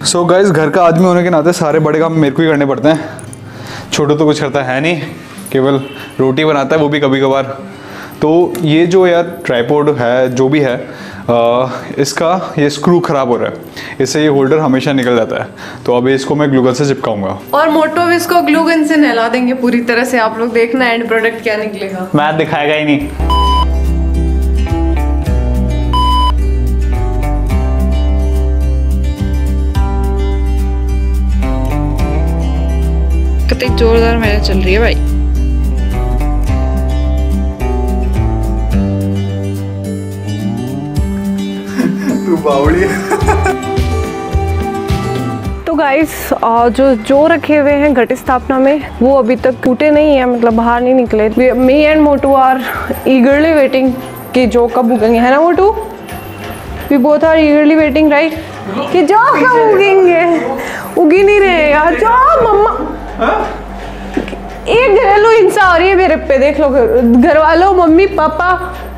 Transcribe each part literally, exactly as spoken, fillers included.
So guys, घर का आदमी होने के नाते सारे बड़े काम मेरे को ही करने पड़ते हैं। छोटू तो कुछ करता है नहीं, केवल रोटी बनाता है, वो भी कभी कभार। तो ये जो यार ट्राइपॉड है, जो भी है, आ, इसका ये स्क्रू ख़राब हो रहा है, इससे ये होल्डर हमेशा निकल जाता है। तो अभी इसको मैं ग्लू गन से चिपकाऊंगा और मोटो अब इसको ग्लू गन से नहला देंगे पूरी तरह से। आप लोग देखना एंड प्रोडक्ट क्या निकलेगा। मैथ दिखाएगा ही नहीं। कितनी जोरदार मेहनत चल रही है भाई। तू बावड़ी है। तो गाइस, जो जो रखे हुए हैं घट स्थापना में वो अभी तक टूटे नहीं है, मतलब बाहर नहीं निकले। Me and Motu are eagerly waiting कि जो कब उगेंगे, है ना Motu? We both are eagerly waiting right कि जो कब उगेंगे। उगी नहीं रहे यार। जो मम्मा एक घरेलू हिंसा हो रही है मेरे पे, देख लो। घर वालों, मम्मी पापा।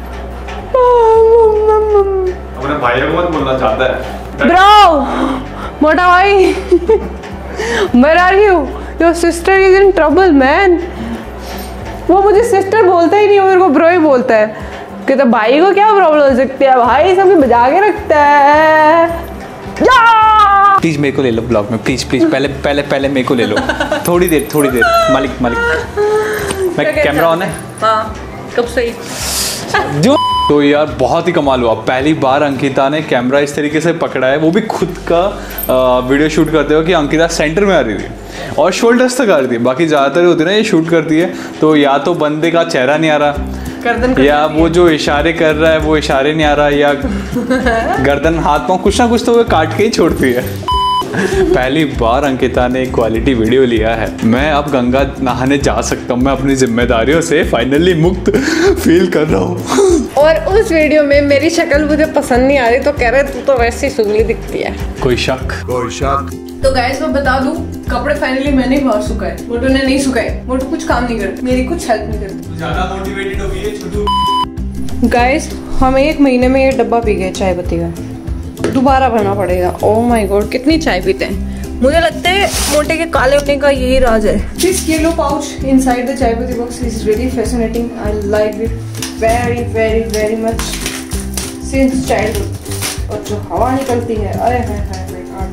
अपने भाई को मत बोलना चाहता है ब्रो, मोटा भाई। Where are you? Your sister is in trouble, man. वो मुझे सिस्टर बोलता ही नहीं, वो मेरे को ब्रो ही बोलता है। कहता भाई को क्या प्रॉब्लम हो सकती है, भाई सबको बजा के रखता है। प्लीज मेरे को ले लो ब्लॉग में, प्लीज प्लीज पहले पहले पहले मेरे को ले लो। थोड़ी देर थोड़ी देर मालिक मालिक मैं कैमरा ऑन है। हाँ, कब सही जो तो यार बहुत ही कमाल हुआ। पहली बार अंकिता ने कैमरा इस तरीके से पकड़ा है, वो भी खुद का आ, वीडियो शूट करते हो कि अंकिता सेंटर में आ रही थी और शोल्डर्स तक आ रही थी। बाकी ज़्यादातर होती है ना ये शूट करती है तो या तो बंदे का चेहरा नहीं आ रहा, गर्दन या वो जो इशारे कर रहा है वो इशारे नहीं आ रहा, या गर्दन हाथ पाँव कुछ ना कुछ तो वो काट के ही छोड़ती है। पहली बार अंकिता ने एक क्वालिटी वीडियो लिया है। मैं अब गंगा नहाने जा सकता हूँ, मैं अपनी जिम्मेदारियों से फाइनली मुक्त फील कर रहा हूँ। और उस वीडियो में मेरी शक्ल मुझे पसंद नहीं आ रही तो कह रहे तू तो वैसे ही सुगली दिखती है। कोई शक कोई शक। तो गाइस मैं बता दूं, कपड़े फाइनली मैंने ही बाहर सुखाए, मोटू ने नहीं सुखाए। मोटू कुछ काम नहीं करती, मेरी कुछ हेल्प नहीं करती। ज्यादा मोटिवेटेड हो गई है छोटू। गाइस हम एक महीने में ये डब्बा पी गए चाय पत्ती का, दोबारा भरना पड़ेगा। ओह माय गॉड, कितनी चाय पीते हैं। मुझे लगता है मोटे के काले होने का यही राज है। This yellow pouch inside the chai patti box is really fascinating. I like it very very very much since childhood. और जो हवा निकलती है, अरे हाय हाय हाय हाय,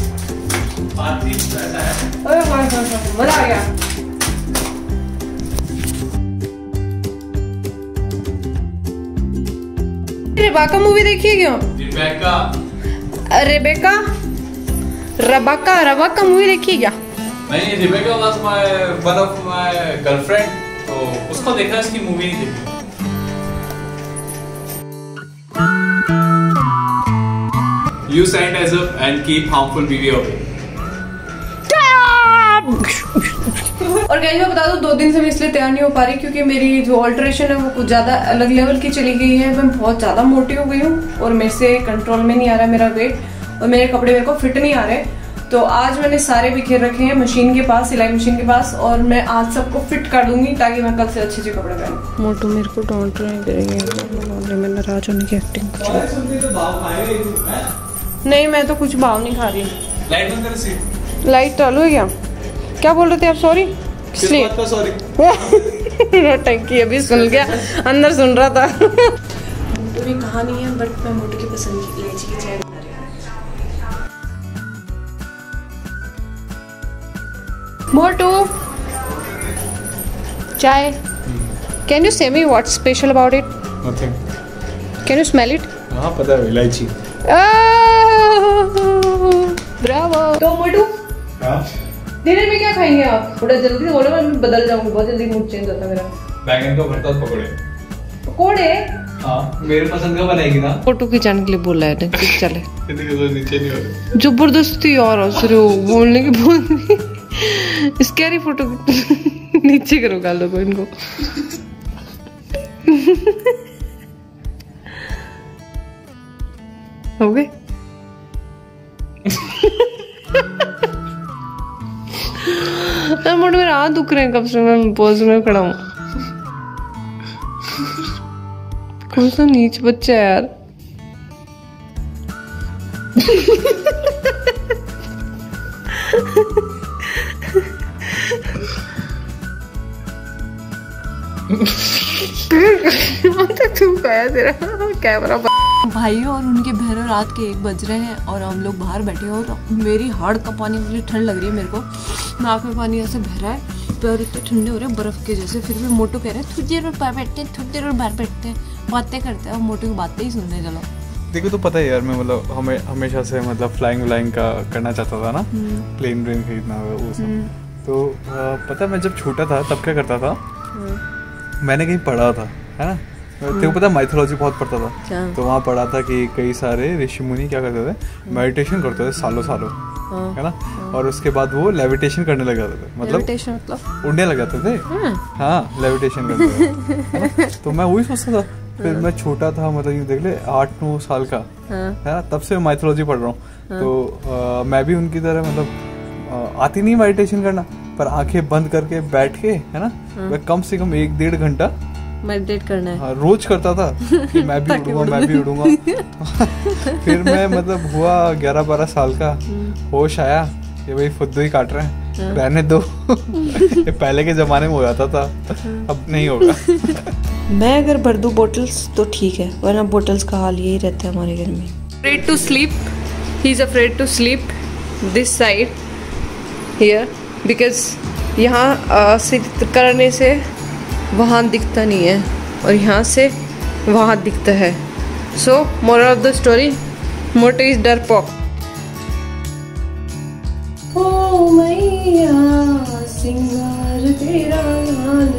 अरे हाय हाय हाय, मजा आ गया। रेबेका मूवी देखी है क्या? रेबेका रेबेका रबाका रबाका मूवी देखी है क्या? नहीं, Rebecca was my one of my girlfriend, तो उसको देखा, इसकी मूवी नहीं देखी। You sanitize up and keep harmful B B away. और गाइस मैं बता दूं, दो दिन से मैं इसलिए तैयार नहीं हो पा रही क्योंकि मेरी जो ऑल्ट्रेशन है वो कुछ ज्यादा अलग लेवल की चली गई है। मैं बहुत ज्यादा मोटी हो गई हूँ और मेरे से कंट्रोल में नहीं आ रहा मेरा वेट, और मेरे कपड़े मेरे को फिट नहीं आ रहे। तो आज मैंने सारे बिखेर रखे हैं मशीन के पास, सिलाई मशीन के पास, और मैं आज सबको फिट कर दूंगी ताकि मैं कल से अच्छे अच्छे कपड़े पहनूं। मोटू मेरे को डांट रहे करेंगे, मैं नाराज होने की एक्टिंग। नहीं, मैं तो कुछ भाव नहीं खा रही। लाइट बंद कर, सीट लाइट चालू है क्या? क्या बोल रहे थे आप? सॉरी किस बात का सॉरी? टंकी अभी सुन गया, अंदर सुन रहा था। मोटू की कहानी है, बट मैं मोटू की पसंद की इलायची की चाय बना रही हूँ। मोटू चाय। Can you say me what's special about it? Nothing. Can you smell it? हाँ पता है, इलायची। ब्रावो। तो मोटू डिनर में क्या खाएंगे आप? थोड़ा जल्दी बोलो, मैं बदल जाऊंगी, बहुत जल्दी मूड चेंज होता है मेरा। बैंगन का भरता और पकोड़े। पकोड़े? हाँ, मेरे पसंद का बनाएगी ना। फोटो खिंचाने के लिए बोला है ना, चले। नीचे नहीं हो रहा। जबरदस्ती यार हंस रहे हो, बोलने की बोलनी। स्कैरी फोटो नीचे करो, गालों को इनको। हो गए? मोटू मेरे हाथ दुख रहे हैं कब से मैं पोज में खड़ा हूँ। कौन सा नीच बच्चा है यार। तू गया तेरा कैमरा। भाई और उनके बहनों रात के एक बज रहे हैं और हम लोग बाहर बैठे हैं और मेरी हाड़ का पानी, मुझे ठंड लग रही है मेरे को, नाक में पानी ऐसे बह रहा है, पैर इतने ठंडे हो रहे हैं बर्फ के जैसे। फिर भी मोटू कह रहे हैं थोड़ी देर और बाहर बैठते हैं, थोड़ी देर और बाहर बैठते हैं, बातें करते हैं और मोटू की बातें ही सुनने चलो। देखो तो पता है यार, मैं मतलब हमें हमेशा से मतलब फ्लाइंग व्लाइंग का करना चाहता था ना, प्लेन व्लेन खरीदना वो सब। तो आ, पता है मैं जब छोटा था तब क्या करता था, मैंने कहीं पढ़ा था है ना, तेरे को पता माइथोलॉजी बहुत पढ़ता था, तो वहाँ पढ़ा था कि कई सारे ऋषि मुनि क्या करते थे, मेडिटेशन करते थे सालों सालों, है ना, और उसके बाद वो लेविटेशन करने लग जाते थे, मतलब मतलब उड़ने लग जाते थे। हाँ लेविटेशन करते थे। तो मैं वही सोचता था, फिर मैं छोटा था, मतलब ये देख ले आठ नौ साल का है ना, तब से माइथोलॉजी पढ़ रहा हूँ। तो मैं भी उनकी तरह मतलब आती नहीं मेडिटेशन करना, पर आंखें बंद करके बैठ के है ना, मैं कम से कम एक डेढ़ घंटा मेडिटेट करना है। हाँ, रोज करता था कि मैं भी उड़ूंगा मैं भी उड़ूंगा। फिर मैं मतलब हुआ ग्यारह बारह साल का, होश आया कि भाई फुद्दू ही काट रहे हैं, रहने दो। ये पहले के जमाने में हो जाता था, अब नहीं होगा। मैं अगर भर दूं बोटल्स तो ठीक है, वरना बोटल्स का हाल यही रहता है हमारे घर में। Afraid to sleep. He's afraid to sleep this side here because यहाँ से करने से वहाँ दिखता नहीं है और यहाँ से वहाँ दिखता है। So moral of the story, Motu is डरपोक। ओ मैया सिंगार तेरा लाल।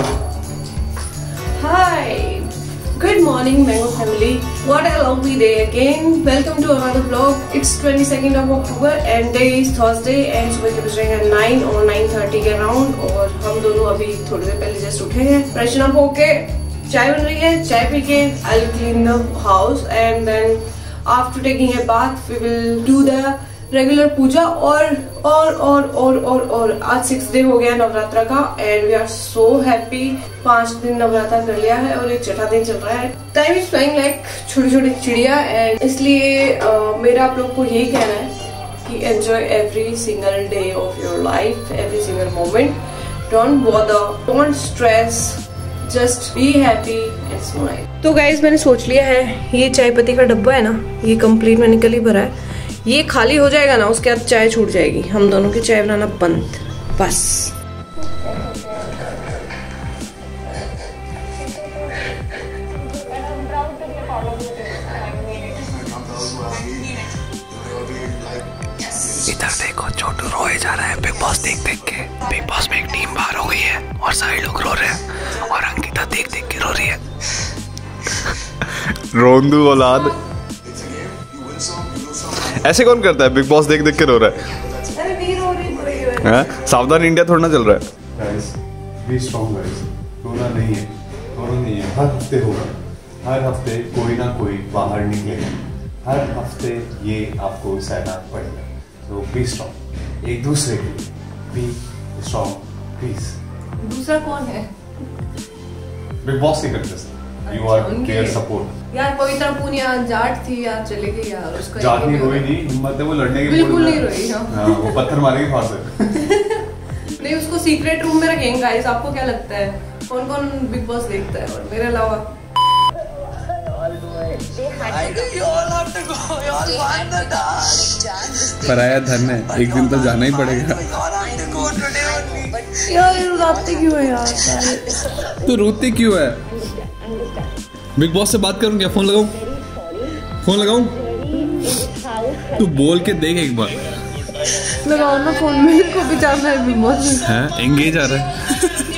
हाय, good morning Mango family, what a lovely day again. Welcome to another vlog. It's twenty-second of October and day is Thursday and सुबह के बज रहे हैं nine और nine thirty के अराउंड, और हम दोनों अभी थोड़ी देर पहले जस्ट उठे हैं, फ्रेशन अप होके चाय बन रही है, चाय पी के I'll clean the house and then after taking a bath we will do the regular puja. और और और और और और आज सिक्स डे हो गया नवरात्रा का end we are so happy. पांच दिन नवरात्रा कर लिया है और एक छठा दिन चल रहा है। टाइम इज फ्लाइंग लाइक छोटी छोटी चिड़िया, एंड इसलिए uh, मेरा आप लोग को यही कहना है कि enjoy every single day of your life, every single moment. Don't bother, don't stress, just be happy and smile. तो गाइज मैंने सोच लिया है, ये चाय पत्ती का डब्बा है ना, ये कंप्लीट मैंने कल ही भरा है, ये खाली हो जाएगा ना, उसके बाद चाय छूट जाएगी, हम दोनों की चाय बनाना बंद बस। इधर देखो, छोटू रोए जा रहा है बिग बॉस देख देख के। बिग बॉस में एक टीम बाहर हो गई है और सारे लोग रो रहे हैं और अंकिता देख देख के रो रही है। रोंदू औलाद ऐसे कौन करता है, बिग बॉस देख देख के रो रहा है। अरे नहीं रो रही है, सावधान इंडिया थोड़ा ना चल रहा है। Guys, be strong guys. रोना नहीं है, रोना नहीं है, हर हफ्ते होगा, हर हफ्ते कोई ना कोई बाहर निकलेगा, हर हफ्ते ये आपको सहना पड़ेगा। तो बी स्ट्रॉन्ग, एक दूसरे के लिए बी स्ट्रॉन्ग प्लीज। दूसरा कौन है? बिग बॉस की contest, you are there support. यार पवित्रा पूनिया जाट थी यार, चले गई यार, उसका जाट नहीं रोई नहीं, हिम्मत है वो लड़ने के। बिल्कुल नहीं रोई। हाँ, हाँ वो पत्थर मारेगी फाड़ से। नहीं, उसको सीक्रेट रूम में रखेंगे गाइस। आपको क्या लगता है कौन कौन बिग बॉस देखता है और मेरे अलावा? पराया धन है, एक दिन तो जाना ही पड़ेगा। यार रुलाते क्यों है यार? तो रोते क्यों है? बिग बॉस से बात करूं क्या? फोन लगाऊं? फोन लगाऊं? तू बोल के देख एक बार। लगाओ ना फोन, मेरे को भी जानना है बिग बॉस है। एंगेज आ रहा है।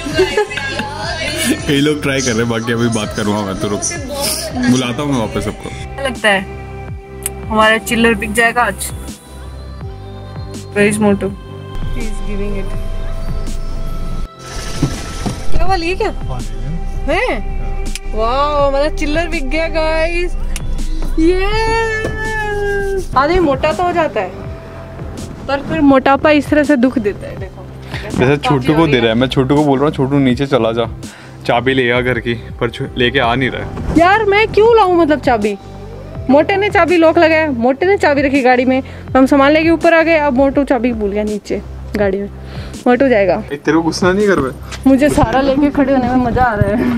कई लोग ट्राई कर रहे हैं, बाकी अभी बात करूंगा मैं, तो रुक बुलाता हूँ मैं वापस सबको। क्या लगता है हमारा चिल्लर बिक जाएगा आज? Where is Motu? He is giving it. क्या वाली है क्या है? वाओ, हमारा चिल्लर बिक गया गाइस। ये आदमी मोटा तो हो जाता है, पर फिर मोटापा इस तरह से दुख देता है। देखो जैसे छोटू को दे रहा है, मैं छोटू को बोल रहा हूँ छोटू नीचे चला जा, चाबी ले आ घर की, पर लेके आ नहीं रहा है। यार मैं क्यों लाऊं मतलब चाबी? मोटे ने चाबी लॉक लगाया, मोटे ने चाबी रखी गाड़ी में, हम सामान लेके ऊपर आ गए। अब मोटू चाबी भूल गया नीचे गाड़ी में। मोटू जाएगा। तेरे को गुस्सा नहीं कर रहा? मुझे सारा लेके खड़े होने में मजा आ रहा है।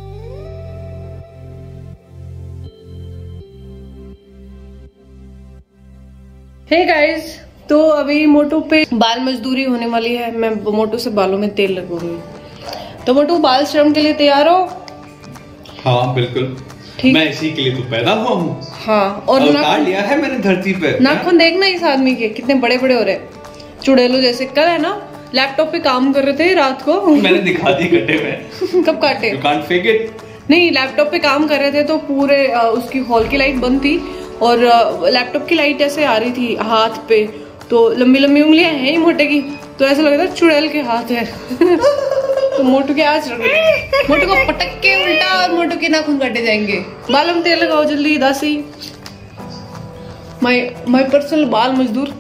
हे गाइस, तो अभी मोटू पे बाल मजदूरी होने वाली है। मैं मोटू से बालों में तेल लगूंगी। तो मोटू बाल श्रम के लिए तैयार हो? हाँ बिल्कुल, मैं इसी के लिए तो पैदा हुआ हूँ। हाँ, और अवतार लिया है मैंने धरती पे। नाखून देखना इस आदमी के कितने बड़े बड़े हो रहे, चुड़ैलों जैसे। कल है ना लैपटॉप पे काम कर रहे थे रात को, मैंने दिखा दी कटे में। कब काटे? You can't fake it. नहीं, लैपटॉप पे काम कर रहे थे तो पूरे आ, उसकी हॉल की लाइट बंद थी और लैपटॉप की लाइट ऐसे आ रही थी हाथ पे, तो लंबी लंबी उंगलियां हैं ही मोटे की, तो ऐसा लग रहा था चुड़ैल के हाथ है। तो मोटू के आज मोटू को पटक के उल्टा और मोटू के नाखून काटे जाएंगे। बालों में तेल लगाओ जल्दी दासी। माय माय पर्सनल बाल मजदूर।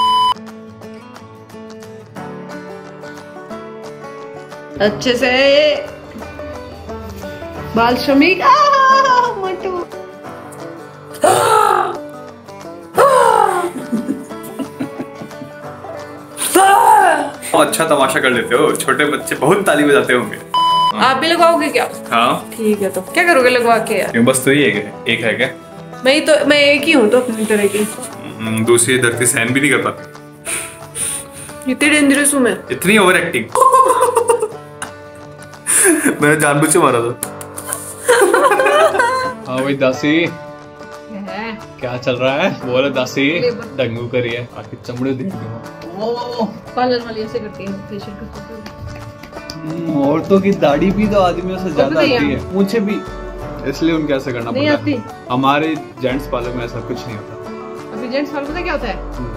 अच्छे से बाल श्रमिक। मोटू अच्छा तमाशा कर लेते हो, छोटे बच्चे बहुत ताली बजाते होंगे। आप भी लगवाओगे क्या? हाँ ठीक है, तो क्या करोगे लगवा के यार? क्यों, बस तो ही एक है, एक है क्या? मैं ही तो मैं एक ही हूँ तो अपनी तरह की। दूसरी धरती सहन भी नहीं कर पाती। इतनी डेंजरस हूँ मैं? इतनी ओवर एक्टिंग। मैंने जानबूझ के मारा था। हाँ भाई दासी, क्या चल रहा है? बोले दासी, डंगू करिए, आखिर चमड़े देख दूंगा। पार्लर वाली ऐसे करती है, फेशियल करती है। औरतों की दाढ़ी भी तो आदमियों से ज्यादा आती है, मुझे भी, इसलिए उनके ऐसा करना पड़ता है। हमारे जेंट्स पार्लर में ऐसा कुछ नहीं होता। अभी जेंट्स पार्लर में क्या होता है?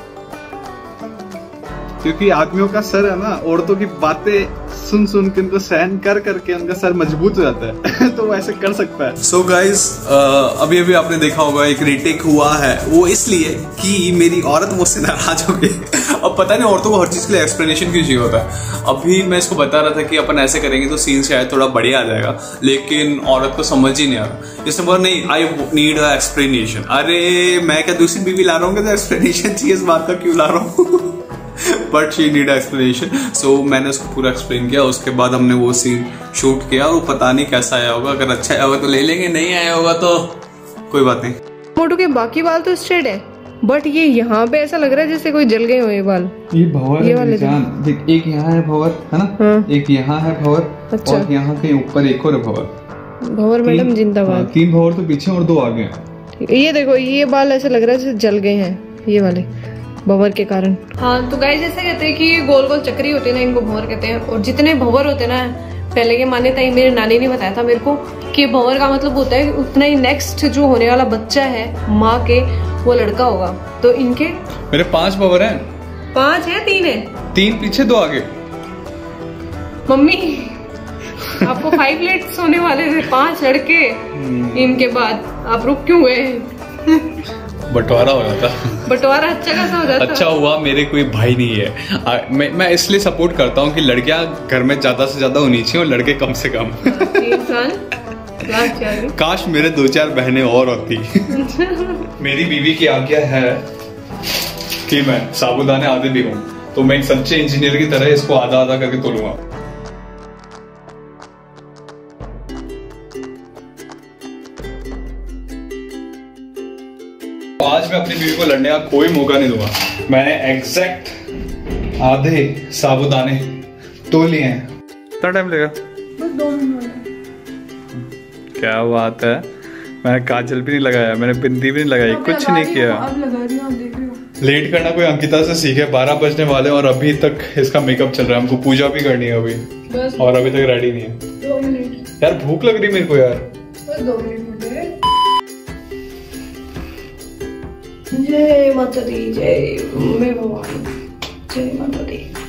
क्योंकि आदमियों का सर है ना, औरतों की बातें सुन सुन के उनको सहन कर करके उनका सर मजबूत हो जाता है। तो वो ऐसे कर सकता है। सो so गाइज, अभी अभी आपने देखा होगा एक रीटेक हुआ है, वो इसलिए कि मेरी औरत मुझसे नाराज हो गई। अब पता नहीं औरतों को हर चीज के लिए एक्सप्लेनेशन क्यों चाहिए होता है। अभी मैं इसको बता रहा था कि अपन ऐसे करेंगे तो सीन शायद थोड़ा बढ़िया आ जाएगा, लेकिन औरत को समझ ही नहीं आ रहा। इसने बोला नहीं, आई नीड अ एक्सप्लेनेशन। अरे मैं क्या दूसरी बीवी ला रहा हूँ, क्या एक्सप्लेनेशन चाहिए इस बात का, क्यों ला रहा हूँ? But she need explanation. So मैंने उसको पूरा एक्सप्लेन किया। उसके बाद हमने वो सीन शूट किया और पता नहीं कैसा आया होगा। अगर अच्छा आया होगा तो ले लेंगे, नहीं आया होगा तो कोई बात नहीं। मोटू के बाकी बाल तो स्ट्रेट है, बट ये यहाँ पे ऐसा लग रहा है जैसे कोई जल गए हो ये बाल। ये भंवर ये है वाले जान, देख, एक यहाँ है भंवर, है ना? हाँ। एक यहाँ है भंवर। अच्छा। और यहाँ के ऊपर एक और भंवर। भंवर मैडम जिंदाबाद। तीन भंवर तो पीछे और दो आगे हैं। ये देखो, ये बाल ऐसा लग रहा है जैसे जल गए हैं ये वाले भंवर के कारण। हाँ, तो गाइस ऐसे कहते हैं कि ये गोल गोल चक्री होते हैं ना, इनको भंवर कहते हैं। और जितने भंवर होते हैं ना, पहले ये मान्यता ही मेरे नानी ने बताया था मेरे को कि भंवर का मतलब होता है उतना ही नेक्स्ट जो होने वाला बच्चा है माँ के, वो लड़का होगा। तो इनके मेरे पांच भंवर हैं। पांच है? तीन है? तीन पीछे दो आगे। मम्मी आपको फाइव लेट्स होने वाले थे, पांच लड़के। इनके बाद आप रुक क्यों गए? बंटवारा हो जाता। बंटवारा अच्छा खासा हो जाता। अच्छा हुआ मेरे कोई भाई नहीं है। आ, मैं मैं इसलिए सपोर्ट करता हूँ कि लड़कियां घर में ज्यादा से ज्यादा होनी चाहिए और लड़के कम से कम। काश मेरे दो चार बहनें और होती। मेरी बीवी की आज्ञा है कि मैं साबुदाने आधे भी हूँ, तो मैं एक सच्चे इंजीनियर की तरह इसको आधा आधा करके तोड़ूंगा। आज मैं अपनी बीवी को लड़ने का कोई मौका नहीं दूंगा। मैंने एग्जैक्ट आधे साबुदाने तो लिए हैं। कितना टाइम लगेगा? बस दो मिनट। क्या बात है, मैंने काजल भी नहीं लगाया, मैंने बिंदी भी नहीं लगाई, कुछ नहीं किया। अब लगा रही हूं, आप देख रहे हो। लेट करना कोई अंकिता से सीखे। बारह बजने वाले और अभी तक इसका मेकअप चल रहा है। हमको पूजा भी करनी है अभी, और अभी तक रेडी नहीं है। दो मिनट यार, भूख लग रही मेरे को यार। बस दो मिनट मुझे। जय माता दी, जय मैं भगवान, जय माता दी।